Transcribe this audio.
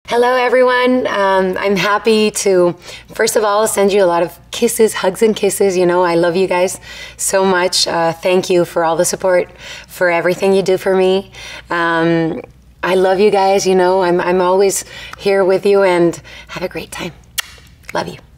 Hello, everyone. I'm happy to, first of all, send you a lot of kisses, hugs and kisses. You know, I love you guys so much. Thank you for all the support, for everything you do for me. I love you guys. You know, I'm always here with you, and have a great time. Love you.